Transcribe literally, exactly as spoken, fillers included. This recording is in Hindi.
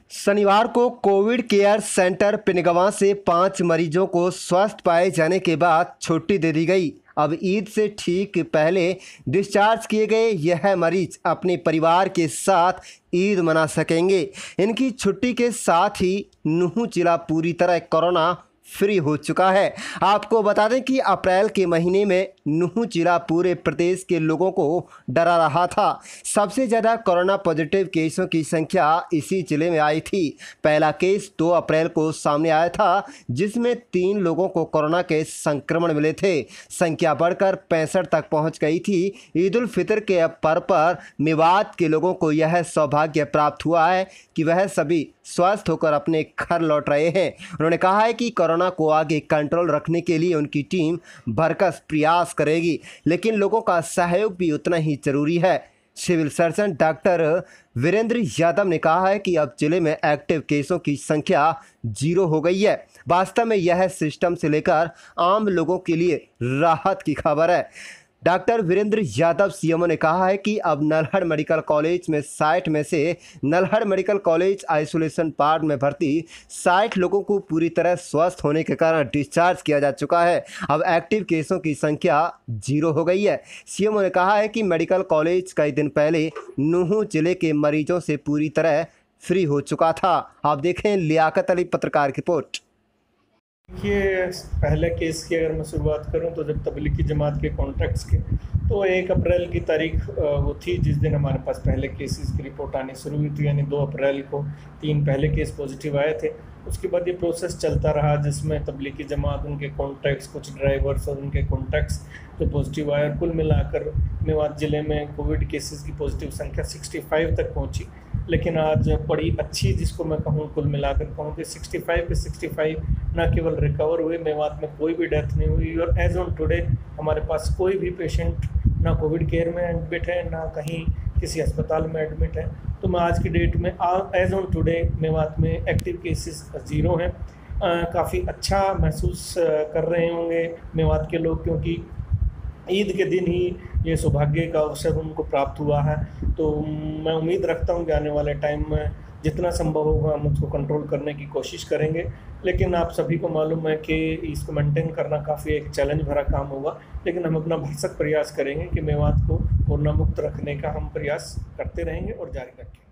शनिवार को कोविड केयर सेंटर पिनगवां से पाँच मरीजों को स्वस्थ पाए जाने के बाद छुट्टी दे दी गई। अब ईद से ठीक पहले डिस्चार्ज किए गए यह मरीज अपने परिवार के साथ ईद मना सकेंगे। इनकी छुट्टी के साथ ही नुहू जिला पूरी तरह कोरोना फ्री हो चुका है। आपको बता दें कि अप्रैल के महीने में नुहू जिला पूरे प्रदेश के लोगों को डरा रहा था। सबसे ज़्यादा कोरोना पॉजिटिव केसों की संख्या इसी जिले में आई थी। पहला केस दो अप्रैल को सामने आया था, जिसमें तीन लोगों को कोरोना के संक्रमण मिले थे। संख्या बढ़कर पैंसठ तक पहुंच गई थी। ईद उल फितर के पर्व पर मेवात के लोगों को यह सौभाग्य प्राप्त हुआ है कि वह सभी स्वस्थ होकर अपने घर लौट रहे हैं। उन्होंने कहा है कि कोरोना को आगे कंट्रोल रखने के लिए उनकी टीम भरसक प्रयास करेगी, लेकिन लोगों का सहयोग भी उतना ही जरूरी है। Civil surgeon doctor Virendra Yadav ने कहा है कि अब जिले में एक्टिव केसों की संख्या जीरो हो गई है। वास्तव में यह सिस्टम से लेकर आम लोगों के लिए राहत की खबर है। डॉक्टर वीरेंद्र यादव सीएमओ ने कहा है कि अब नल्हड़ मेडिकल कॉलेज में साठ में से Nalhar medical college isolation ward में भर्ती साठ लोगों को पूरी तरह स्वस्थ होने के कारण डिस्चार्ज किया जा चुका है। अब एक्टिव केसों की संख्या जीरो हो गई है। सीएमओ ने कहा है कि मेडिकल कॉलेज कई दिन पहले नुहू जिले के मरीजों से पूरी तरह फ्री हो चुका था। आप देखें लियाकत अली पत्रकार की रिपोर्ट। देखिए, पहले केस की अगर मैं शुरुआत करूं तो जब तबलीगी जमात के कॉन्ट्रैक्ट्स के तो एक अप्रैल की तारीख वो थी जिस दिन हमारे पास पहले केसेस की रिपोर्ट आनी शुरू हुई थी। यानी दो अप्रैल को तीन पहले केस पॉजिटिव आए थे। उसके बाद ये प्रोसेस चलता रहा जिसमें तबलीगी जमात, उनके कॉन्ट्रैक्ट्स, कुछ ड्राइवर्स और उनके कॉन्ट्रैक्ट्स जो पॉजिटिव आए, और कुल मिलाकर मेवात ज़िले में कोविड केसेस की पॉजिटिव संख्या पैंसठ तक पहुंची। लेकिन आज बड़ी अच्छी, जिसको मैं कहूँ कुल मिलाकर कहूँ कि पैंसठ के पैंसठ न केवल रिकवर हुए, मेवात में कोई भी डेथ नहीं हुई, और एज ऑन टुडे हमारे पास कोई भी पेशेंट ना कोविड केयर में एडमिट है, ना कहीं किसी अस्पताल में एडमिट है। तो मैं आज की डेट में एज ऑन टुडे मेवात में एक्टिव केसेस ज़ीरो हैं। काफ़ी अच्छा महसूस कर रहे होंगे मेवात के लोग, क्योंकि ईद के दिन ही ये सौभाग्य का अवसर उनको प्राप्त हुआ है। तो मैं उम्मीद रखता हूँ कि आने वाले टाइम में जितना संभव होगा हम उसको कंट्रोल करने की कोशिश करेंगे। लेकिन आप सभी को मालूम है कि इसको मेंटेन करना काफ़ी एक चैलेंज भरा काम होगा, लेकिन हम अपना भरसक प्रयास करेंगे कि मेवात को कोरोना मुक्त रखने का हम प्रयास करते रहेंगे और जारी रखें।